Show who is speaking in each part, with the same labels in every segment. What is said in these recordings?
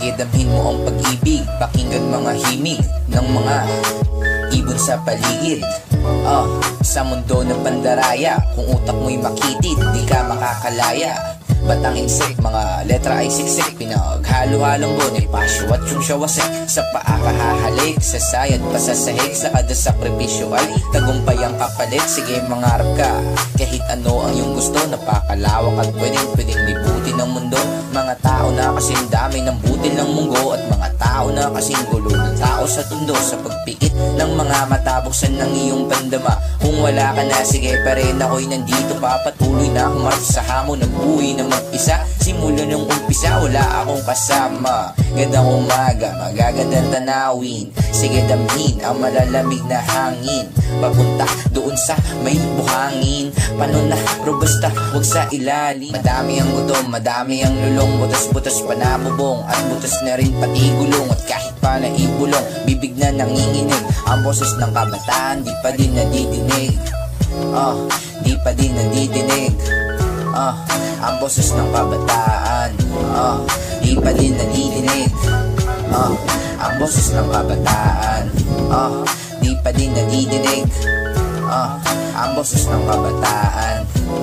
Speaker 1: Sige, damhin mo ang pag-ibig, pakinggan mga himig ng mga ibon sa paligid. Sa mundo ng pandaraya, kung utak mo'y makitid, di ka makakalaya. Batang insect, mga letra ay siksik, pinaghalo-halong Bonifacio at yung syawasik. Sa paa kahahalik, sa sayad pasasahig, sa kada sakripisyo ay tagumpay ang kapalit. Sige, mangarap ka, kahit ano ang iyong gusto. Napakalawak at pwedeng libutin ng mundo. Mga tao na kasing dami ng butil ng munggo, at mga tao na kasing gulo ng tao sa tundo. Sa pagpikit ng mga mata, buksan ng iyong pandama. Kung wala ka na, sige pa rin ako'y nandito pa. Patuloy na akong march sa hamon ng buhay na mag-isa. Simula nung umpisa, wala akong kasama. Gandang umaga, magagandang tanawin. Sige, damhin ang malalamig na hangin, papunta doon sa may buhangin. Paano na, pero basta huwag sa ilalim. Madami ang gutom, madami ang lulong, butas-butas pa na bubong, at butas na rin pati gulong. At kahit pa na ibulong, bibig na nanginginig. Ang boses ng kabataan, di pa din nadidinig. Di pa din nadidinig. Ang boses ng kabataan, di pa din nadidinig. Ang boses ng kabataan, di pa din nadidinig. Ang boses ng kabataan,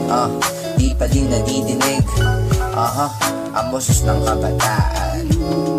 Speaker 1: di pa din nadidinig. Ang boses ng kabataan.